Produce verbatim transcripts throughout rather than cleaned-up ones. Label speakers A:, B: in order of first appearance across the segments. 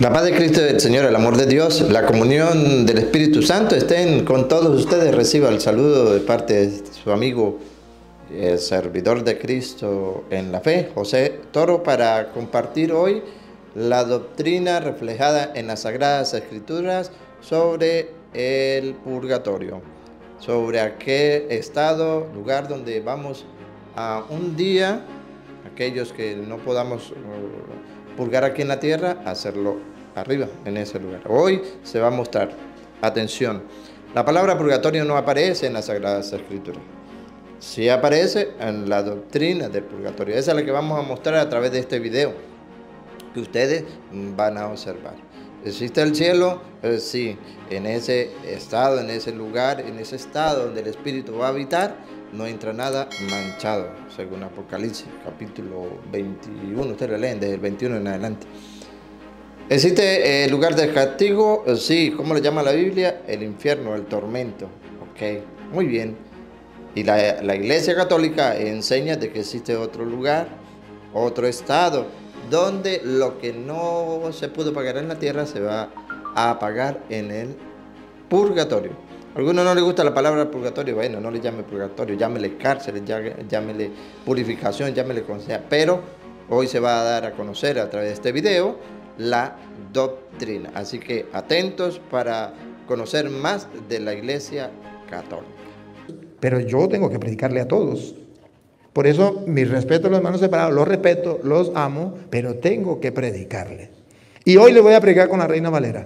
A: La paz de Cristo del Señor, el amor de Dios, la comunión del Espíritu Santo estén con todos ustedes. Reciba el saludo de parte de su amigo, el servidor de Cristo en la fe, José Toro, para compartir hoy la doctrina reflejada en las Sagradas Escrituras sobre el purgatorio, sobre aquel estado, lugar donde vamos a un día, aquellos que no podamos purgar aquí en la tierra, hacerlo arriba, en ese lugar. Hoy se va a mostrar, atención, la palabra purgatorio no aparece en las Sagradas Escrituras, sí aparece en la doctrina del purgatorio. Esa es la que vamos a mostrar a través de este video, que ustedes van a observar. ¿Existe el cielo? Eh, sí, en ese estado, en ese lugar, en ese estado donde el Espíritu va a habitar, no entra nada manchado, según Apocalipsis, capítulo veintiuno, ustedes lo leen desde el veintiuno en adelante. ¿Existe el lugar del castigo? Sí, ¿cómo le llama la Biblia? El infierno, el tormento. Ok, muy bien. Y la, la Iglesia Católica enseña de que existe otro lugar, otro estado, donde lo que no se pudo pagar en la tierra se va a pagar en el purgatorio. A algunos no les gusta la palabra purgatorio, bueno, no le llame purgatorio, llámele cárcel, llámele purificación, llámele como sea, pero hoy se va a dar a conocer a través de este video la doctrina. Así que atentos para conocer más de la Iglesia Católica.
B: Pero yo tengo que predicarle a todos. Por eso mi respeto a los hermanos separados, los respeto, los amo, pero tengo que predicarle. Y hoy le voy a predicar con la Reina Valera.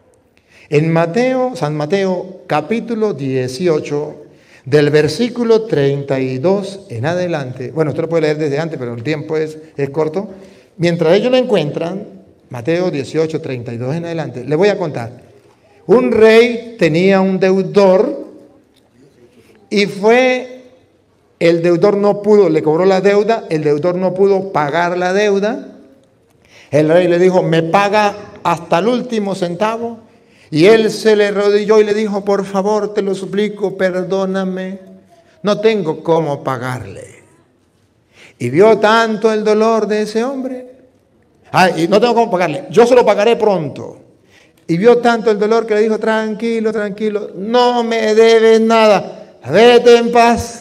B: En Mateo, San Mateo, capítulo dieciocho, del versículo treinta y dos en adelante. Bueno, usted lo puede leer desde antes, pero el tiempo es, es corto. Mientras ellos lo encuentran, Mateo dieciocho, treinta y dos en adelante, le voy a contar. Un rey tenía un deudor y fue... El deudor no pudo, le cobró la deuda, el deudor no pudo pagar la deuda. El rey le dijo, me paga hasta el último centavo. Y él se le arrodilló y le dijo, por favor, te lo suplico, perdóname, no tengo cómo pagarle. Y vio tanto el dolor de ese hombre. Ah, y no tengo cómo pagarle, yo se lo pagaré pronto. Y vio tanto el dolor que le dijo, tranquilo, tranquilo, no me debes nada, vete en paz.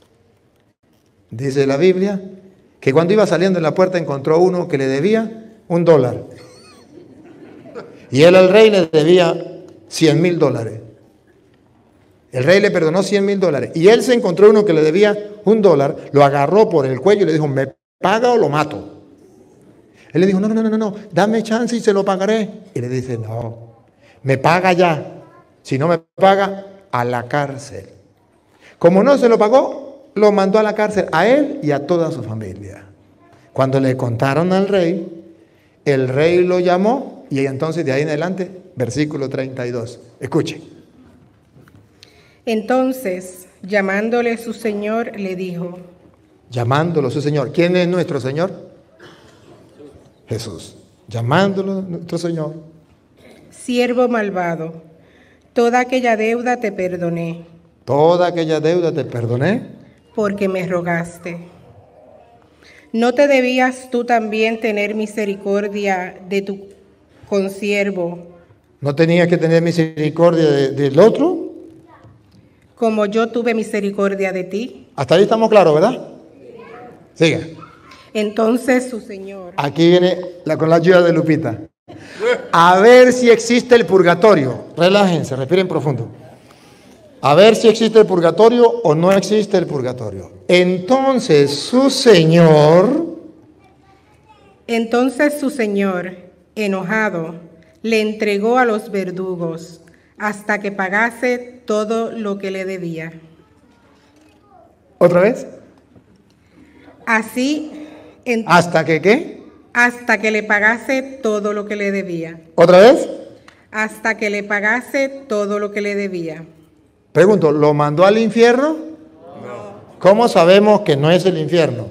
B: Dice la Biblia que cuando iba saliendo en la puerta encontró uno que le debía un dólar. Y él al rey le debía cien mil dólares. El rey le perdonó cien mil dólares. Y él se encontró uno que le debía un dólar, lo agarró por el cuello y le dijo, ¿me paga o lo mato? Él le dijo, no, no, no, no, no, dame chance y se lo pagaré. Y le dice, no, me paga ya. Si no me paga, a la cárcel. Como no se lo pagó, lo mandó a la cárcel, a él y a toda su familia. Cuando le contaron al rey, el rey lo llamó y entonces de ahí en adelante, versículo treinta y dos. Escuche.
C: Entonces, llamándole su señor, le dijo.
B: Llamándolo su señor. ¿Quién es nuestro señor? Jesús. Llamándolo nuestro señor.
C: Siervo malvado, toda aquella deuda te perdoné.
B: Toda aquella deuda te perdoné.
C: Porque me rogaste. ¿No te debías tú también tener misericordia de tu consiervo?
B: ¿No tenías que tener misericordia de, del otro?
C: Como yo tuve misericordia de ti.
B: Hasta ahí estamos claros, ¿verdad? Siga.
C: Entonces su señor.
B: Aquí viene la, con la ayuda de Lupita. A ver si existe el purgatorio. Relájense, respiren profundo. A ver si existe el purgatorio o no existe el purgatorio. Entonces su señor...
C: Entonces su señor, enojado, le entregó a los verdugos hasta que pagase todo lo que le debía.
B: ¿Otra vez?
C: Así... En,
B: ¿Hasta que qué?
C: Hasta que le pagase todo lo que le debía.
B: ¿Otra vez?
C: Hasta que le pagase todo lo que le debía.
B: Pregunto, ¿lo mandó al infierno? No. ¿Cómo sabemos que no es el infierno?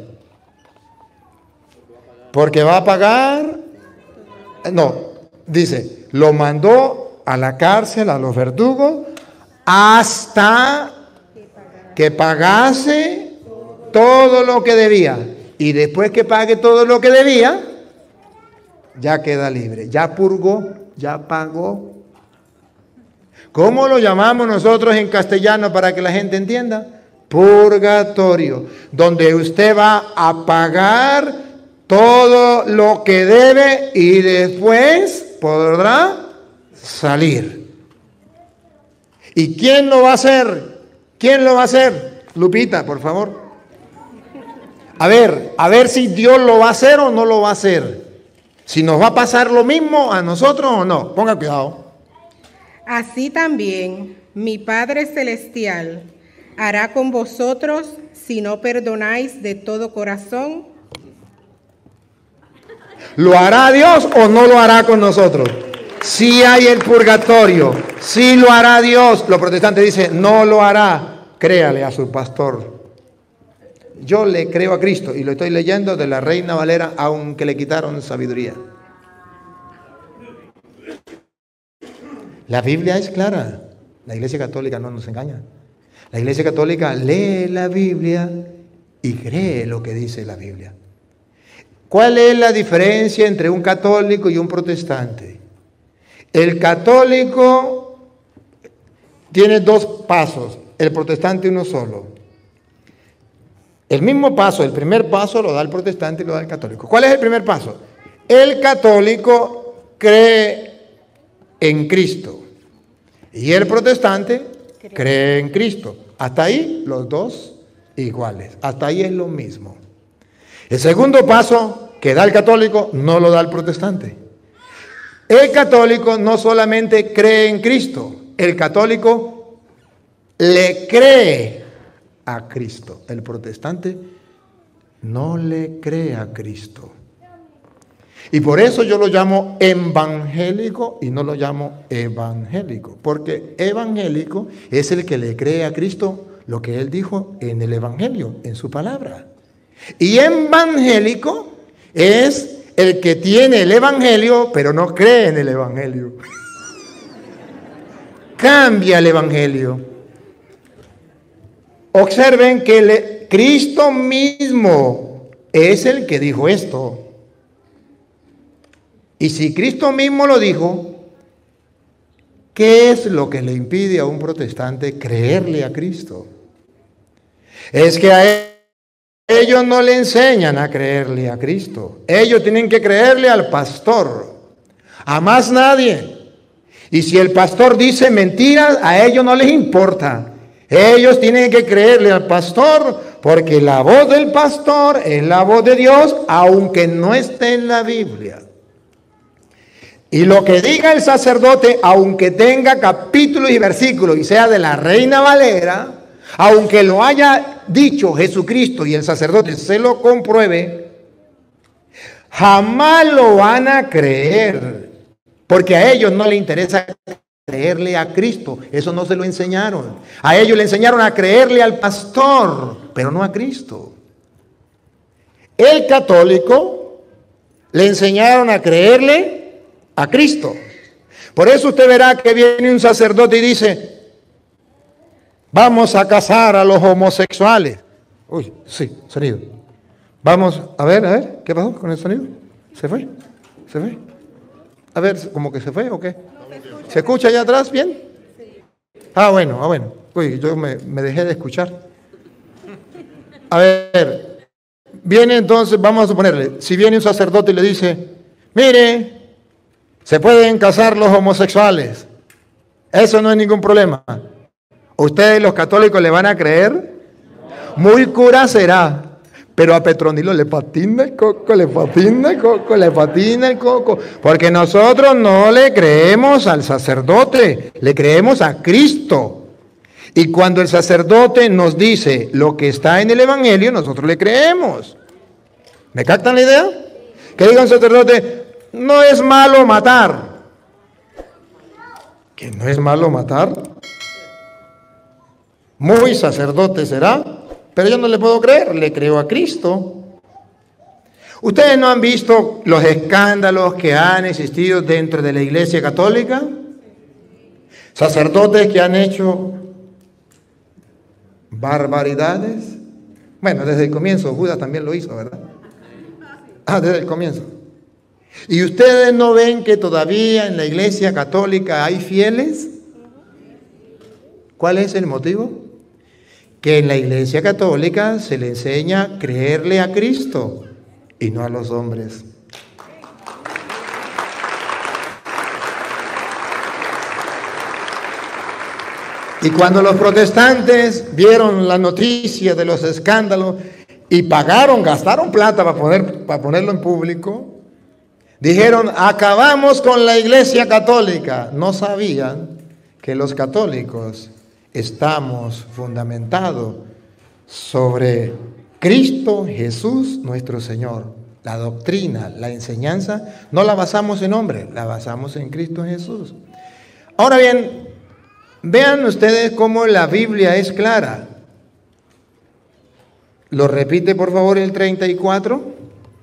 B: Porque va a pagar... No, dice, lo mandó a la cárcel, a los verdugos, hasta que pagase todo lo que debía. Y después que pague todo lo que debía, ya queda libre. Ya purgó, ya pagó. ¿Cómo lo llamamos nosotros en castellano para que la gente entienda? Purgatorio, donde usted va a pagar todo lo que debe y después podrá salir. ¿Y quién lo va a hacer? ¿Quién lo va a hacer? Lupita, por favor. A ver, a ver si Dios lo va a hacer o no lo va a hacer. Si nos va a pasar lo mismo a nosotros o no. Ponga cuidado.
C: Así también mi Padre Celestial hará con vosotros si no perdonáis de todo corazón.
B: ¿Lo hará Dios o no lo hará con nosotros? Sí hay el purgatorio, sí lo hará Dios. Los protestantes dicen, no lo hará. Créale a su pastor. Yo le creo a Cristo y lo estoy leyendo de la Reina Valera, aunque le quitaron sabiduría. La Biblia es clara. La Iglesia Católica no nos engaña. La Iglesia Católica lee la Biblia y cree lo que dice la Biblia. ¿Cuál es la diferencia entre un católico y un protestante? El católico tiene dos pasos, el protestante uno solo. El mismo paso, el primer paso lo da el protestante y lo da el católico. ¿Cuál es el primer paso? El católico cree en Cristo y el protestante cree en Cristo. Hasta ahí los dos iguales, hasta ahí es lo mismo. El segundo paso que da el católico no lo da el protestante. El católico no solamente cree en Cristo, el católico le cree a Cristo. El protestante no le cree a Cristo. Y por eso yo lo llamo evangélico y no lo llamo evangélico. Porque evangélico es el que le cree a Cristo lo que Él dijo en el Evangelio, en su palabra. Y evangélico es el que tiene el Evangelio, pero no cree en el Evangelio. Cambia el Evangelio. Observen que le, Cristo mismo es el que dijo esto. Y si Cristo mismo lo dijo, ¿qué es lo que le impide a un protestante creerle a Cristo? Es que a él ellos no le enseñan a creerle a Cristo. Ellos tienen que creerle al pastor, a más nadie. Y si el pastor dice mentiras, a ellos no les importa. Ellos tienen que creerle al pastor, porque la voz del pastor es la voz de Dios, aunque no esté en la Biblia. Y lo que diga el sacerdote, aunque tenga capítulos y versículos y sea de la Reina Valera, aunque lo haya dicho Jesucristo y el sacerdote se lo compruebe, jamás lo van a creer, porque a ellos no les interesa creerle a Cristo. Eso no se lo enseñaron. A ellos le enseñaron a creerle al pastor, pero no a Cristo. El católico le enseñaron a creerle a Cristo. Por eso usted verá que viene un sacerdote y dice: vamos a casar a los homosexuales. Uy, sí, sonido. Vamos, a ver, a ver, ¿qué pasó con el sonido? ¿Se fue? ¿Se fue? A ver, ¿como que se fue o qué? ¿Se escucha allá atrás bien? Ah, bueno, ah, bueno. Uy, yo me, me dejé de escuchar. A ver, viene entonces, vamos a suponerle, si viene un sacerdote y le dice: mire, se pueden casar los homosexuales. Eso no es ningún problema. ¿Ustedes los católicos le van a creer? Muy cura será, pero a Petronilo le patina el coco, le patina el coco, le patina el coco, porque nosotros no le creemos al sacerdote, le creemos a Cristo. Y cuando el sacerdote nos dice lo que está en el Evangelio, nosotros le creemos. ¿Me captan la idea? Que diga un sacerdote: no es malo matar. ¿Que no es malo matar? Muy sacerdote será, pero yo no le puedo creer, le creo a Cristo. ¿Ustedes no han visto los escándalos que han existido dentro de la Iglesia Católica? Sacerdotes que han hecho barbaridades. Bueno, desde el comienzo, Judas también lo hizo, ¿verdad? Ah, desde el comienzo. ¿Y ustedes no ven que todavía en la Iglesia Católica hay fieles? ¿Cuál es el motivo? Que en la Iglesia Católica se le enseña a creerle a Cristo y no a los hombres. Y cuando los protestantes vieron la noticia de los escándalos y pagaron, gastaron plata para, poder, para ponerlo en público, dijeron, acabamos con la Iglesia Católica. No sabían que los católicos estamos fundamentados sobre Cristo Jesús nuestro Señor. La doctrina, la enseñanza, no la basamos en hombre, la basamos en Cristo Jesús. Ahora bien, vean ustedes cómo la Biblia es clara. ¿Lo repite por favor el treinta y cuatro?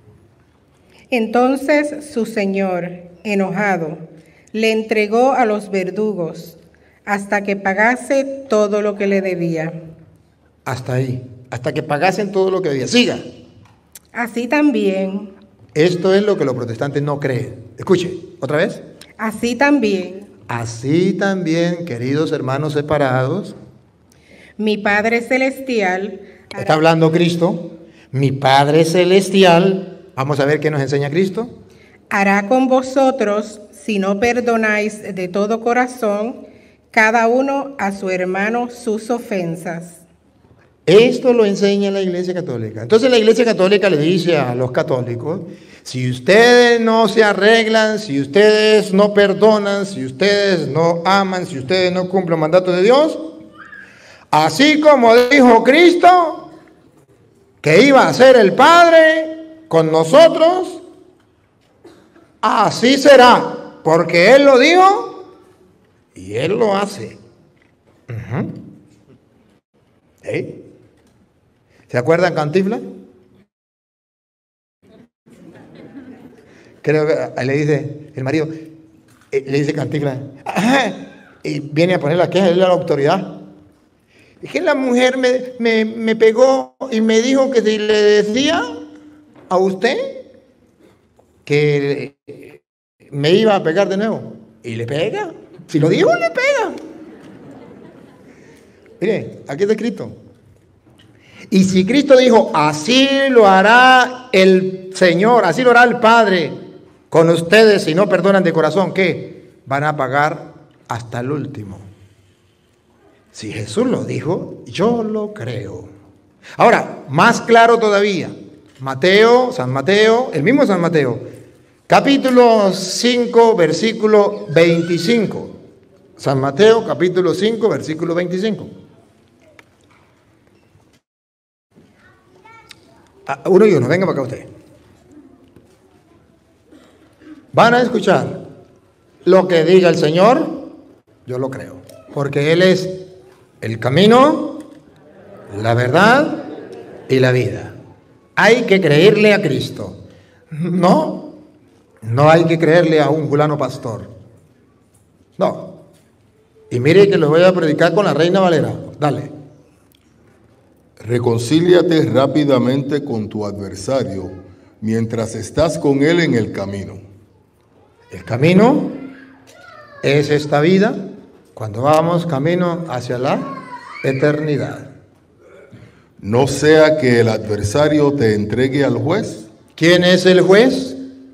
C: Entonces su señor, enojado, le entregó a los verdugos hasta que pagase todo lo que le debía.
B: Hasta ahí, hasta que pagasen todo lo que debía. Siga.
C: Así también.
B: Esto es lo que los protestantes no creen. Escuche, otra vez.
C: Así también.
B: Así también, queridos hermanos separados,
C: mi Padre Celestial.
B: Está hablando Cristo. Mi Padre Celestial. Vamos a ver qué nos enseña Cristo.
C: Hará con vosotros si no perdonáis de todo corazón cada uno a su hermano sus ofensas.
B: Esto lo enseña la Iglesia Católica. Entonces la Iglesia Católica le dice a los católicos, si ustedes no se arreglan, si ustedes no perdonan, si ustedes no aman, si ustedes no cumplen el mandato de Dios, así como dijo Cristo que iba a ser el Padre con nosotros, así será, porque Él lo dijo y Él lo hace. Uh-huh. ¿Eh? ¿Se acuerdan Cantinflas? Creo que le dice el marido, le dice Cantinflas, y viene a poner la queja, él es la autoridad. Es que la mujer me, me, me pegó y me dijo que si le decía a usted que me iba a pegar de nuevo. Y le pega. Si lo dijo, le pega. Mire, aquí está escrito. Y si Cristo dijo, así lo hará el Señor, así lo hará el Padre con ustedes si no perdonan de corazón, ¿qué? Van a pagar hasta el último. Si Jesús lo dijo, yo lo creo. Ahora, más claro todavía, Mateo, San Mateo, el mismo San Mateo, capítulo cinco, versículo veinticinco. San Mateo, capítulo cinco, versículo veinticinco. Ah, uno y uno, venga para acá usted. Van a escuchar lo que diga el Señor, yo lo creo, porque Él es el camino, la verdad y la vida. Hay que creerle a Cristo. No, no hay que creerle a un fulano pastor. No. Y mire que lo voy a predicar con la Reina Valera. Dale.
D: Reconcíliate rápidamente con tu adversario mientras estás con él en el camino.
B: El camino es esta vida cuando vamos camino hacia la eternidad.
D: No sea que el adversario te entregue al juez.
B: ¿Quién es el juez?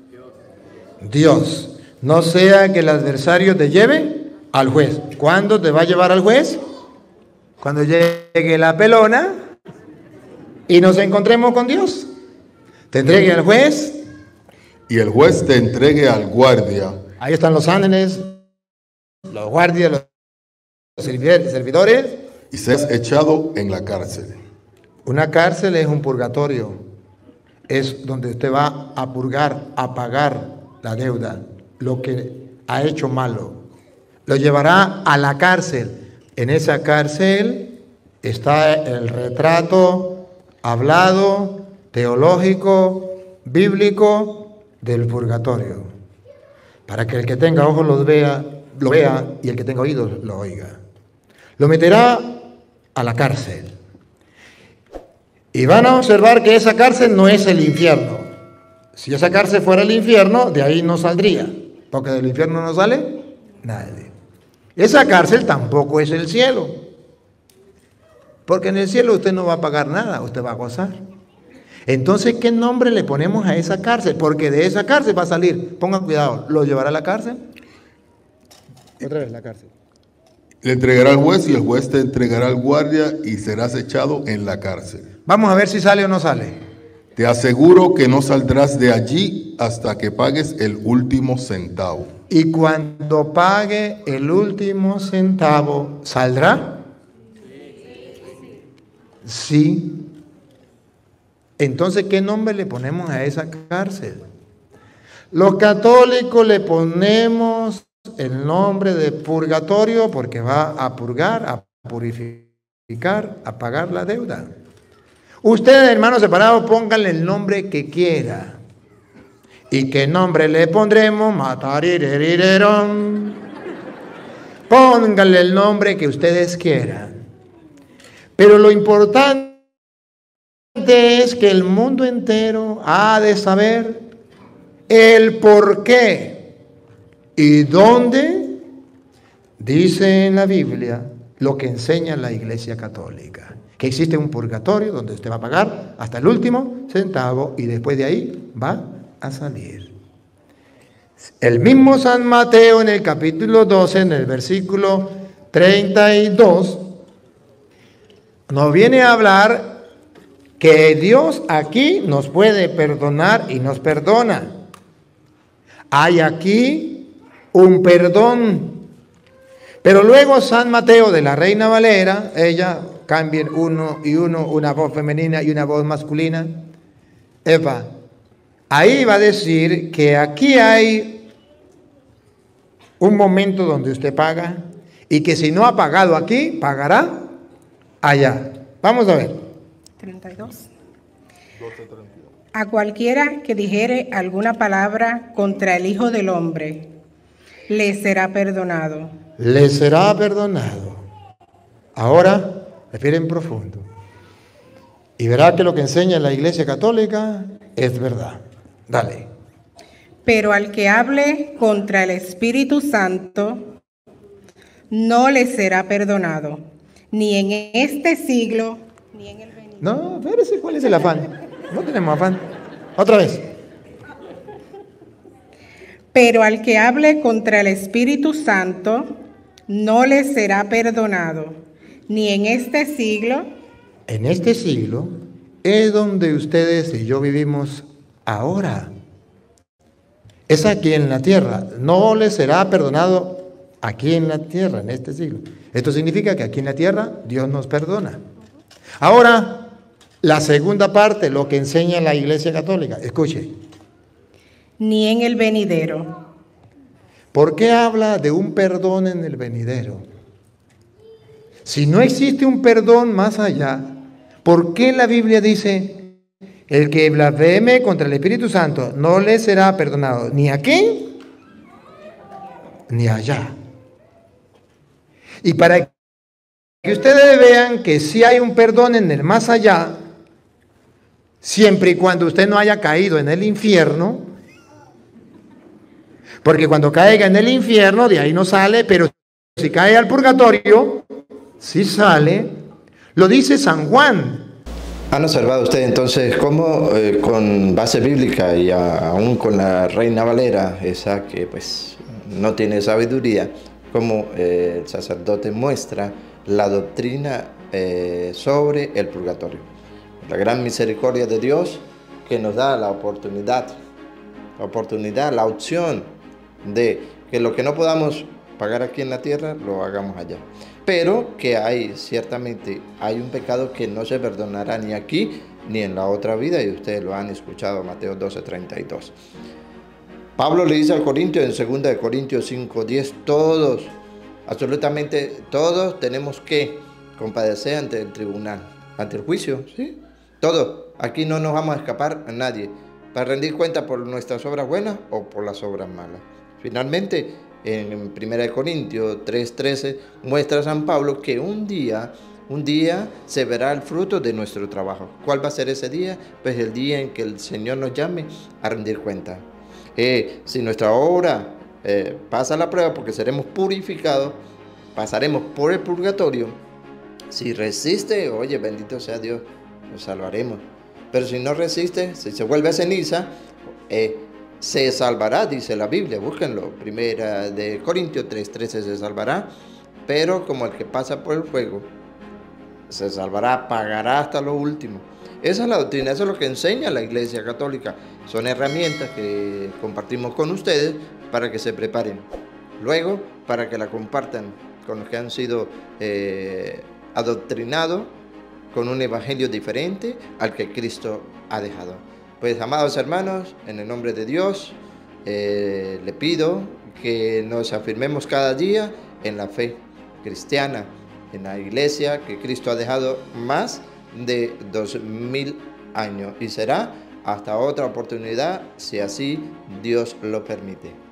B: Dios. No sea que el adversario te lleve al juez. ¿Cuándo te va a llevar al juez? Cuando llegue la pelona y nos encontremos con Dios. Te entregue al juez.
D: Y el juez te entregue al guardia.
B: Ahí están los ángeles, los guardias, los servidores.
D: Y seas echado en la cárcel.
B: Una cárcel es un purgatorio. Es donde usted va a purgar, a pagar la deuda, lo que ha hecho malo. Lo llevará a la cárcel. En esa cárcel está el retrato hablado, teológico, bíblico del purgatorio, para que el que tenga ojos los vea, lo vea, y el que tenga oídos lo oiga. Lo meterá a la cárcel. Y van a observar que esa cárcel no es el infierno. Si esa cárcel fuera el infierno, de ahí no saldría, porque del infierno no sale nadie. Esa cárcel tampoco es el cielo, porque en el cielo usted no va a pagar nada, usted va a gozar. Entonces, ¿qué nombre le ponemos a esa cárcel? Porque de esa cárcel va a salir, pongan cuidado, ¿lo llevará a la cárcel? Otra vez la cárcel.
D: Le entregará al juez y el juez te entregará al guardia y serás echado en la cárcel.
B: Vamos a ver si sale o no sale.
D: Te aseguro que no saldrás de allí hasta que pagues el último centavo.
B: Y cuando pague el último centavo, ¿saldrá? Sí. Entonces, ¿qué nombre le ponemos a esa cárcel? Los católicos le ponemos el nombre de purgatorio porque va a purgar, a purificar, a pagar la deuda. Ustedes, hermanos separados, pónganle el nombre que quiera. ¿Y qué nombre le pondremos? Matarirerirerón. Pónganle el nombre que ustedes quieran. Pero lo importante es que el mundo entero ha de saber el por qué y dónde dice en la Biblia lo que enseña la Iglesia Católica. Que existe un purgatorio donde usted va a pagar hasta el último centavo y después de ahí va a salir. El mismo San Mateo en el capítulo doce, en el versículo treinta y dos, nos viene a hablar que Dios aquí nos puede perdonar y nos perdona. Hay aquí un perdón. Pero luego San Mateo de la Reina Valera, ella cambia uno y uno, una voz femenina y una voz masculina. Eva, ahí va a decir que aquí hay un momento donde usted paga y que si no ha pagado aquí, pagará allá. Vamos a ver.
C: treinta y dos. A cualquiera que dijere alguna palabra contra el Hijo del Hombre, le será perdonado.
B: Le será perdonado. Ahora, refieren profundo. Y verá que lo que enseña la Iglesia Católica es verdad. Dale.
C: Pero al que hable contra el Espíritu Santo, no le será perdonado, ni en este siglo, ni en el venidero.
B: No, espérese, ¿cuál es el afán? No tenemos afán. Otra vez.
C: Pero al que hable contra el Espíritu Santo, no le será perdonado, ni en este siglo.
B: En este siglo es donde ustedes y yo vivimos ahora. Es aquí en la tierra. No le será perdonado aquí en la tierra, en este siglo. Esto significa que aquí en la tierra Dios nos perdona. Ahora, la segunda parte, lo que enseña la Iglesia Católica. Escuche.
C: Ni en el venidero.
B: ¿Por qué habla de un perdón en el venidero? Si no existe un perdón más allá, ¿por qué la Biblia dice, el que blasfeme contra el Espíritu Santo no le será perdonado ni aquí ni allá? Y para que ustedes vean que sí hay un perdón en el más allá, siempre y cuando usted no haya caído en el infierno, porque cuando caiga en el infierno, de ahí no sale, pero si cae al purgatorio, sí sale. Lo dice San Juan.
A: ¿Han observado ustedes entonces cómo eh, con base bíblica y a, aún con la Reina Valera, esa que pues no tiene sabiduría, cómo eh, el sacerdote muestra la doctrina eh, sobre el purgatorio? La gran misericordia de Dios que nos da la oportunidad, la oportunidad, la opción de que lo que no podamos pagar aquí en la tierra, lo hagamos allá. Pero que hay, ciertamente, hay un pecado que no se perdonará ni aquí ni en la otra vida, y ustedes lo han escuchado, Mateo doce, treinta y dos. Pablo le dice al Corintio en segunda de Corintios cinco, diez, todos, absolutamente todos tenemos que compadecer ante el tribunal, ante el juicio, ¿sí? Todos, aquí no nos vamos a escapar a nadie, para rendir cuenta por nuestras obras buenas o por las obras malas. Finalmente, en primera de Corintios tres, trece, muestra San Pablo que un día Un día se verá el fruto de nuestro trabajo. ¿Cuál va a ser ese día? Pues el día en que el Señor nos llame a rendir cuenta. Eh, si nuestra obra eh, pasa la prueba, porque seremos purificados, pasaremos por el purgatorio. Si resiste, oye, bendito sea Dios, nos salvaremos. Pero si no resiste, si se vuelve ceniza, eh, se salvará, dice la Biblia. Búsquenlo. Primera de Corintios tres trece, se salvará. Pero como el que pasa por el fuego, se salvará, pagará hasta lo último. Esa es la doctrina, eso es lo que enseña la Iglesia Católica. Son herramientas que compartimos con ustedes para que se preparen. Luego, para que la compartan con los que han sido eh, adoctrinados con un evangelio diferente al que Cristo ha dejado. Pues, amados hermanos, en el nombre de Dios, eh, le pido que nos afirmemos cada día en la fe cristiana, en la iglesia que Cristo ha dejado más de dos mil años, y será hasta otra oportunidad, si así Dios lo permite.